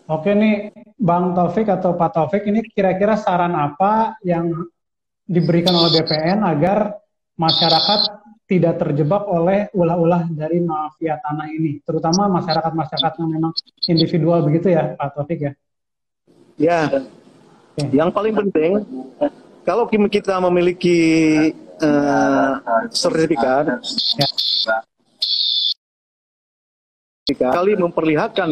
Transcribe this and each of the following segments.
Oke nih, Bang Taufik atau Pak Taufik, ini kira-kira saran apa yang diberikan oleh BPN agar masyarakat tidak terjebak oleh ulah-ulah dari mafia tanah ini, terutama masyarakat-masyarakat yang memang individual begitu ya, Pak Taufik ya? Ya, Oke. yang paling penting kalau kita memiliki eh, sertifikat, Ya, kali memperlihatkan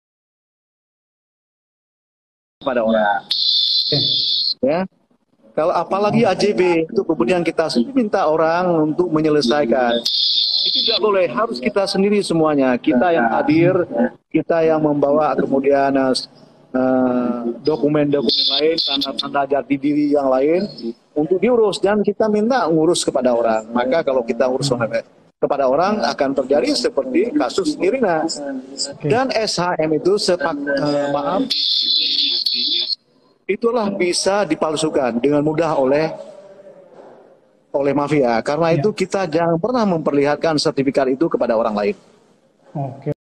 kepada orang, oke. ya. Kalau apalagi AJB itu kemudian kita minta orang untuk menyelesaikan. Itu tidak boleh, harus kita sendiri semuanya. Kita yang hadir, kita yang membawa kemudian dokumen-dokumen lain, tanda-tanda jati diri yang lain untuk diurus dan kita minta ngurus kepada orang. Maka kalau kita urus kepada orang akan terjadi seperti kasus Nirina Oke. dan SHM itu maaf, itulah bisa dipalsukan dengan mudah oleh mafia. Karena Ya, itu kita jangan pernah memperlihatkan sertifikat itu kepada orang lain. oke.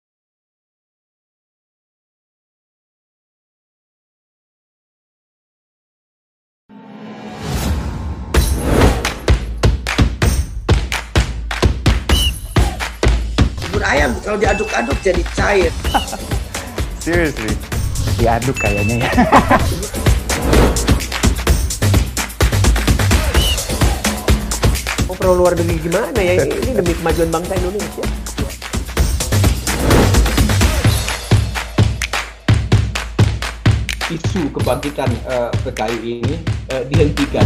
Bubur ayam kalau diaduk-aduk jadi cair. Seriously, diaduk kayaknya ya. Mau perlu luar negeri gimana ya? Ini demi kemajuan bangsa Indonesia. Isu kebangkitan PKI ini dihentikan.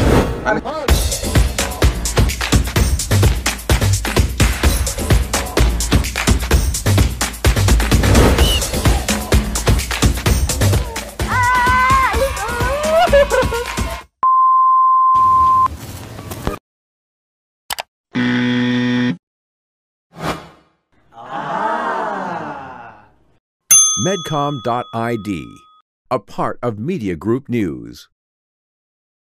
Medcom.id, a part of Media Group News.